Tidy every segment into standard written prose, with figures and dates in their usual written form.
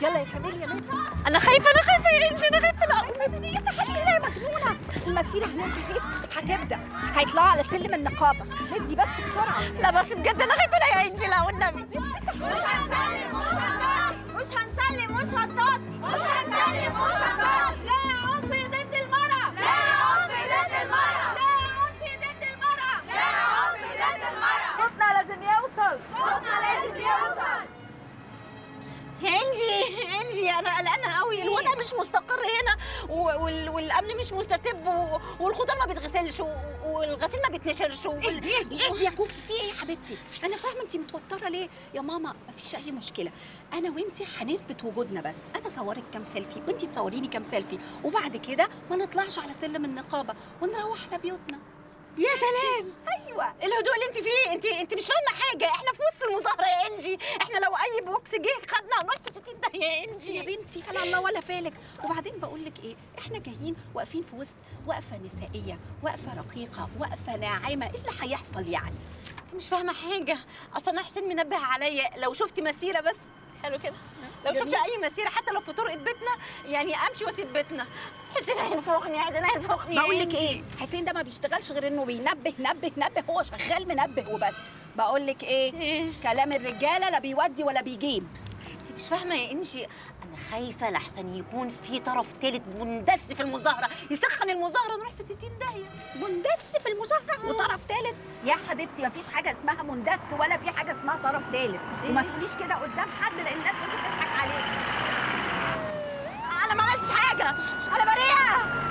يلا يا كاميليا مالك؟ انا خايفه يا انجي، انا خايفه. لا تحليلي يا مجنونه، المسيره هناك اهي هتبدا، هيطلعوا على سلم النقابه، ندي بس بسرعه. لا بس بجد انا خايفه يا انجي، لا والنبي. مش هنسلم مش هنسلم مش هنطاطي، مش هنسلم مش هنطاطي. لا عنف ضد المرأة، لا عنف ضد المرأة، لا عنف ضد المرأة، لا عنف ضد المرأة. صوتنا لازم يوصل، صوتنا لازم يوصل. يا انجي انا قلقانه قوي، الوضع مش مستقر هنا والامن مش مستتب والخضار ما بيتغسلش والغسيل ما بيتنشرش اهدي يا كوكي، في ايه يا حبيبتي؟ انا فاهمه انت متوتره ليه يا ماما، مفيش اي مشكله، انا وانت هنثبت وجودنا، بس انا صورك كام سيلفي وانت تصوريني كام سيلفي، وبعد كده ما نطلعش على سلم النقابه ونروح لبيوتنا. يا سلام. ايوه الهدوء اللي انت فيه، انت مش فاهمه حاجه، احنا في وسط المظاهره يا انجي، احنا لو اي بوكس جه خدنا هنروح في 60 داهيه يا انجي. يا بنتي فلا الله ولا فالك. وبعدين بقول لك ايه، احنا جايين واقفين في وسط وقفه نسائيه، وقفه رقيقه، وقفه ناعمه، ايه اللي هيحصل يعني؟ انت مش فاهمه حاجه، اصلا انا حسين منبه عليا لو شفت مسيره بس حلو كده، لو شفت اي مسيره حتى لو في طرقه بيتنا يعني امشي واسيب بيتنا. حسين هينفخني، عايزين هينفخني. بقول لك ايه، حسين ده ما بيشتغلش غير انه بينبه نبه، هو شغال منبه وبس. بقول لك إيه؟ كلام الرجاله لا بيودي ولا بيجيب. انت مش فاهمه يا انجي، انا خايفه لحسن يكون في طرف ثالث مندس في المظاهره يسخن المظاهره نروح في 60 داهيه. مندس في المظاهره وطرف ثالث؟ يا حبيبتي مفيش حاجه اسمها مندس ولا في حاجه اسمها طرف ثالث، وما تقوليش كده قدام حد لان الناس ممكن تضحك عليك. انا ما عملتش حاجه، انا بريئه.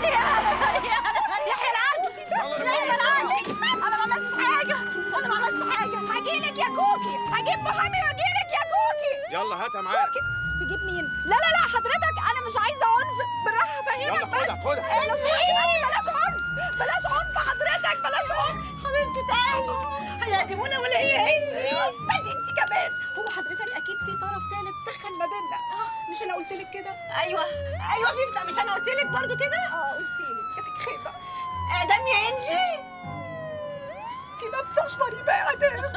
يحيى العدل، يحيى العدل، انا ما عملتش حاجه، هجيلك يا كوكي، هجيب محامي واجيلك يا كوكي. يلا هاتها معاك. تجيب مين؟ لا حضرتك انا مش عايزه عنف، بالراحه فهمك بس. يلا خدها بلاش عنف حضرتك، بلاش عنف. حبيبتي تعالي، هيعدمونا ولا ايه يا انجي؟ استني انت كمان، هو حضرتك اكيد في طرف ثالث سخن ما بيننا، مش انا قلت لك كده؟ ايوه في، مش انا قلت لك برضه كده؟ قلتي لي، جاتك خيبه. اعدام يا انجي، انت لابسه احمر يبقى اعدام.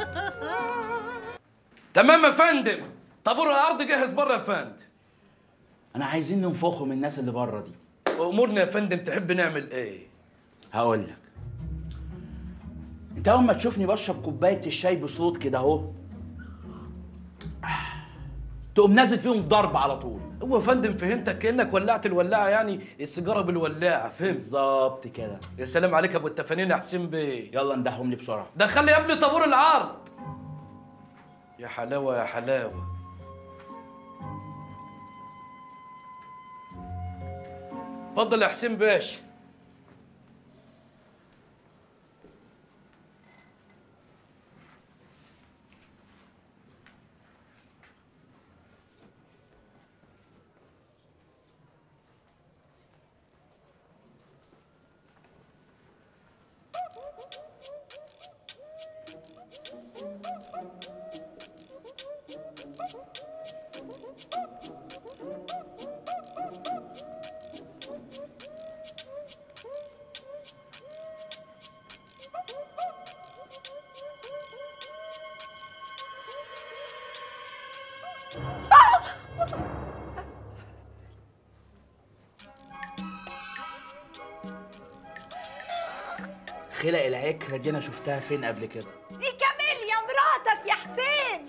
تمام يا فندم، طابور العرض جاهز بره يا فندم. انا عايزين ننفخه من الناس اللي بره دي. امورنا يا فندم، تحب نعمل ايه؟ هقول لك، انت اول ما تشوفني بشرب كوبايه الشاي بصوت كده اهو تقوم نازل فيهم ضرب على طول. هو يا فندم فهمتك، كانك ولعت الولاعه، يعني السيجاره بالولاعه، فهمت؟ بالظبط كده. يا سلام عليك يا ابو التفانين يا حسين بيه. يلا اندههم لي بسرعه. دخل لي يا ابني طابور العرض. يا حلاوه يا حلاوه. اتفضل يا حسين باشا. خلق العكره دي انا شفتها فين قبل كده؟ دي كاميليا مراتك يا حسين.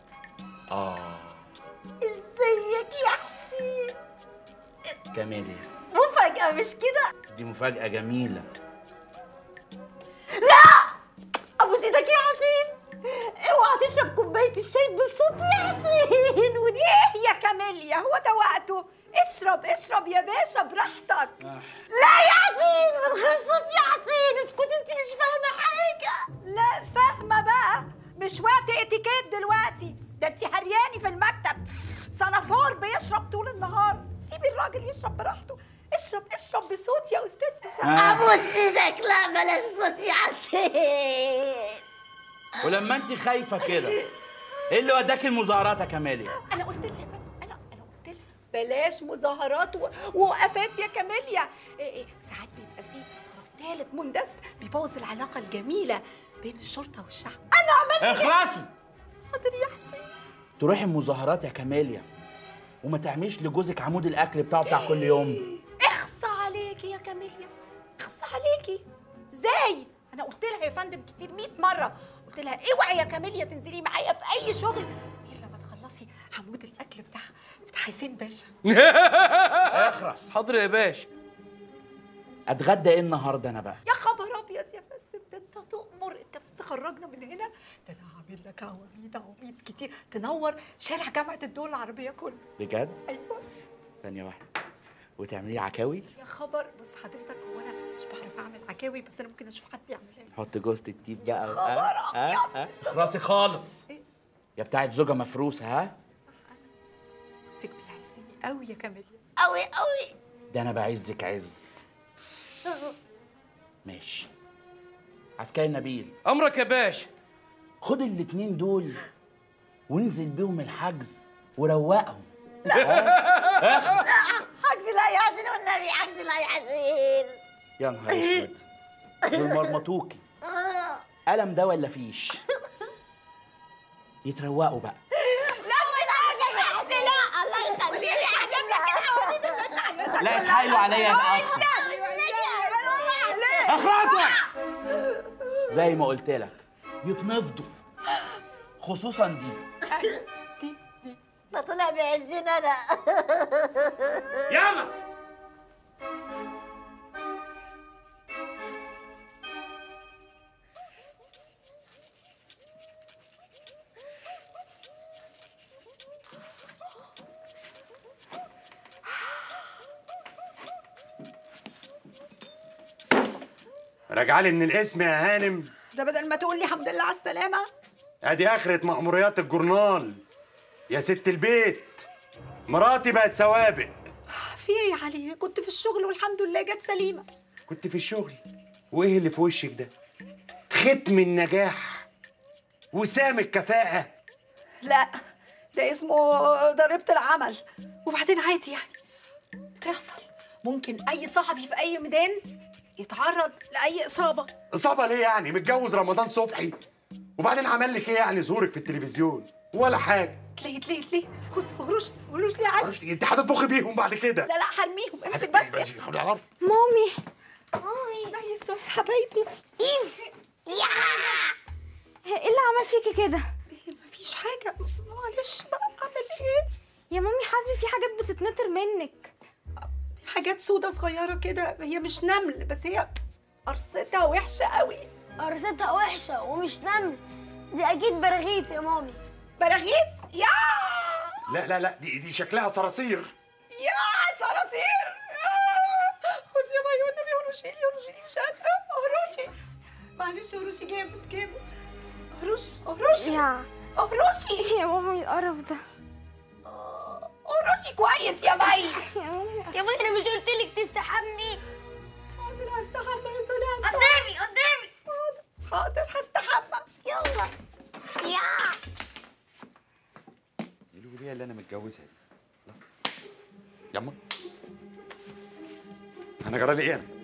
ازيك يا حسين؟ كاميليا مفاجأة مش كده؟ دي مفاجأة جميلة. لا ابوس ايدك يا حسين، اوعى تشرب كوباية الشاي بصوت يا حسين. ودي ايه يا كاميليا، هو ده وقته؟ اشرب يا باشا براحتك. لا يا حسين، من غير صوت يا حسين، اسكتي انت مش فاهمة حاجة. لا فاهمة بقى، مش وقت اتيكيت دلوقتي، ده انت هرياني في المكتب، صنفور بيشرب طول النهار، سيبي الراجل يشرب براحته. اشرب بصوت يا استاذ بشار. ابوس ايدك، لا بلاش صوت يا حسين. ولما انت خايفة كده ايه اللي وداك المظاهرات يا كاميليا؟ انا قلت لها يا فندم، انا قلت لها بلاش مظاهرات ووقفات يا كاميليا. ساعات بيبقى في طرف ثالث مندس بيبوظ العلاقة الجميلة بين الشرطة والشعب. انا عملت اخلصي. حاضر يا حسين. تروحي المظاهرات يا كاميليا وما تعمليش لجوزك عمود الاكل بتاع كل يوم. اخصى عليكي يا كاميليا، اخصى عليكي. ازاي؟ انا قلت لها يا فندم كتير 100 مره، قلت لها اوعي يا كاميليا تنزلي معايا في اي شغل غير لما تخلصي عمود الاكل بتاع حسين باشا. اخرس. حاضر يا باشا. اتغدى ايه النهارده انا بقى؟ يا خبر ابيض يا فندم، ده انت تؤمر، انت بس خرجنا من هنا، ده انا هعمل لك عواميد كتير تنور شارع جامعه الدول العربيه كله. بجد؟ ايوه. ثانيه واحده. وتعملي عكاوي؟ يا خبر، بص حضرتك، هو انا مش بعرف اعمل عكاوي، بس انا ممكن اشوف حد يعملها لي. حط جوزة التيب بقى. خبر أبيض. اخرسي خالص. إيه؟ يا بتاعت زوجة مفروسة. ها؟ سيك بيحسني قوي يا كاميليا، قوي قوي. ده انا بعزك عز. ماشي. عسكري نبيل، امرك يا باشا. خد الاتنين دول وانزل بيهم الحجز وروقهم. حجز لا يحزن والنبي، حجز لا يحزن. يا نهار اسود، دول مرمطوكي. قلم ده ولا فيش؟ يتروقوا بقى. لا والنبي حجز، لا الله يخليك، هجيب لك العواميد اللي انت عايزها. لا اتحايلوا عليا اتأخر. اخرسوا زي ما قلت لك، يتنفضوا، خصوصا دي. ده طلع بيعزني انا. يلا. راجعالي من الاسم يا هانم. ده بدل ما تقول لي الحمد لله على السلامه. ادي اخرة مأموريات الجورنال يا ست البيت. مراتي بقت سوابق. في ايه يا علي؟ كنت في الشغل والحمد لله جت سليمه. كنت في الشغل، وايه اللي في وشك ده؟ ختم النجاح، وسام الكفاءة. لا، ده اسمه ضريبه العمل. وبعدين عادي يعني، بتحصل. ممكن اي صحفي في اي ميدان يتعرض لاي اصابه. إصابة ليه يعني؟ متجوز رمضان صبحي، وبعدين عمل لك ايه يعني ظهورك في التلفزيون؟ ولا حاجة. ليه خد قروش ليه يا علي؟ انت هتطبخي بيهم بعد كده. لا هرميهم، امسك بس امسك. خدي عرف. مامي نايس حبايبي. ايه اللي عمل فيكي كده؟ مفيش حاجه، معلش بقى، اعمل ايه؟ يا مامي حاسبي، في حاجات بتتنطر منك. حاجات سودة صغيره كده، هي مش نمل، بس هي قرصتها وحشه قوي. قرصتها وحشه ومش نمل، دي اكيد براغيث يا مامي. براغيث؟ يا لا دي شكلها صراصير. يا صراصير. خد يا ماي والنبي، هروشي لي، مش قادره. هروشي، معلش، هروشي جامد. هروشي يا مامي القرف ده. هروشي كويس يا ماي. يا مامي انا مش قلتلك تستحمي؟ حاضر هستحمى يا سوني، قدامي. حاضر هستحمى. يلا يا الولية اللي انا متجوزها دي. يما انا جرالي ايه انا؟